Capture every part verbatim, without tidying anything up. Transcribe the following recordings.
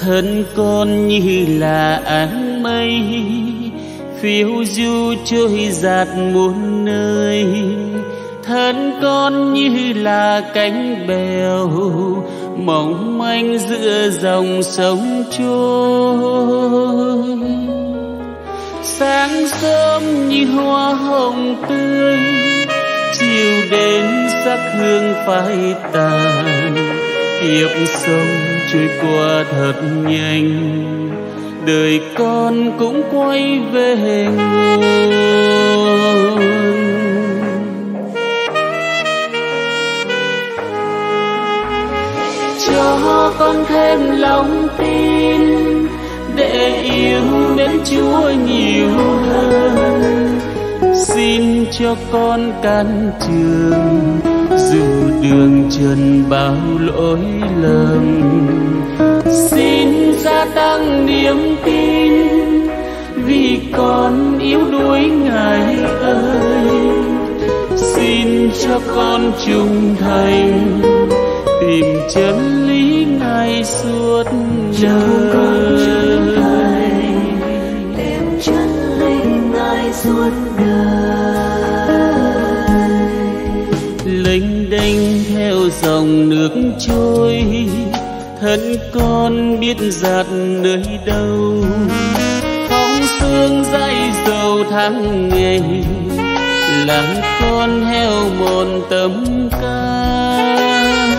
thân con như là áng mây phiêu du trôi dạt muôn nơi. Thân con như là cánh bèo mong manh giữa dòng sông trôi. Sáng sớm như hoa hồng tươi, chiều đến sắc hương phai tàn. Kiếp sống trôi qua thật nhanh, đời con cũng quay về nguồn. Cho con thêm lòng tin để yêu mến Chúa nhiều hơn. Xin cho con can trường dù đường trần bao lỗi lầm. Xin gia tăng niềm tin vì con yếu đuối Ngài ơi. Xin cho con trung thành tìm chân lý Ngài suốt đời. Tìm chân lý Ngài suốt đời. Lênh đênh theo dòng nước trôi, thân con biết dạt nơi đâu. Phóng sương dãi dầu tháng ngày, làm con heo một tấm can.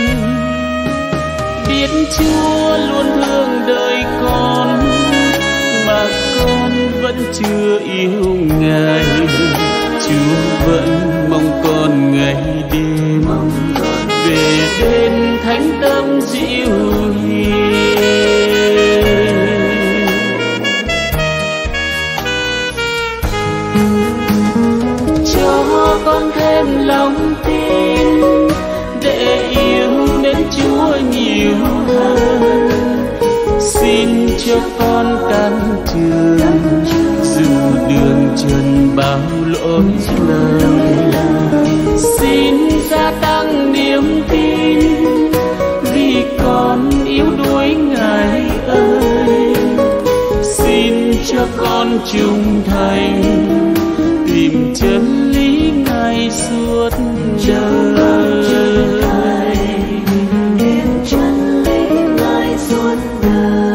Biết Chúa luôn thương đời con, mà con vẫn chưa yêu Ngài. Chúa vẫn mong con ngày đêm về bên thánh tâm dịu hiền. Cho con thêm lòng tin để yêu mến Chúa nhiều hơn. Xin cho con can trường dù đường trần bao lỗi lầm. Xin gia tăng niềm tin vì con yếu đuối Ngài ơi. Xin cho con trung thành tìm chân lý Ngài suốt đời. Tìm chân lý Ngài suốt đời.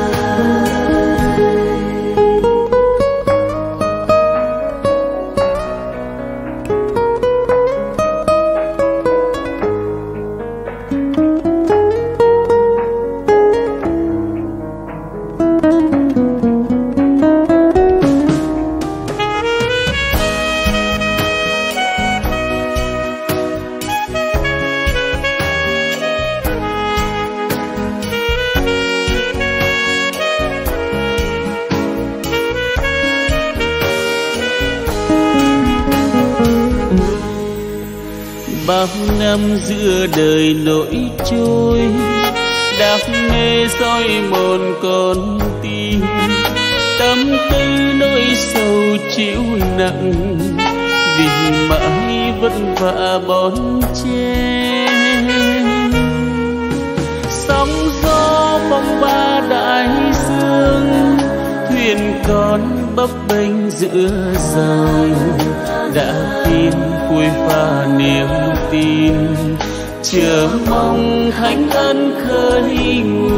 Bao năm giữa đời nổi trôi, đam mê soi mòn con tim. Tâm tư nỗi sầu chịu nặng vì mãi vất vả bon chen. Sóng gió bóng ba đại dương, thuyền con bấp bênh giữa dòng. Đã tin phôi pha niềm tin, chờ mong thánh ân khơi nguồn.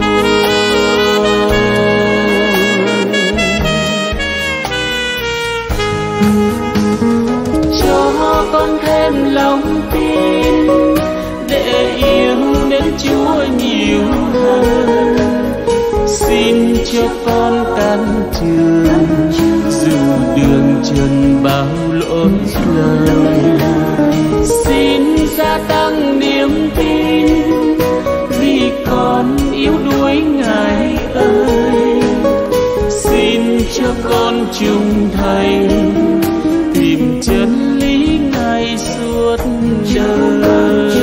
Cho con thêm lòng tin để yêu mến Chúa nhiều hơn. Xin cho con can trường dù đường trần bao lỗi lầm. Xin gia tăng niềm tin vì con yếu đuối Ngài ơi. Xin cho con trung thành tìm chân lý Ngài suốt đời.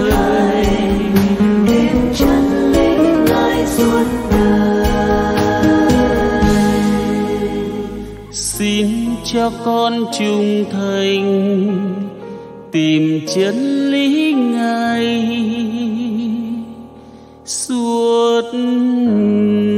Tìm chân lý Ngài suốt đời. Xin cho con trung thành tìm chân lý Ngài suốt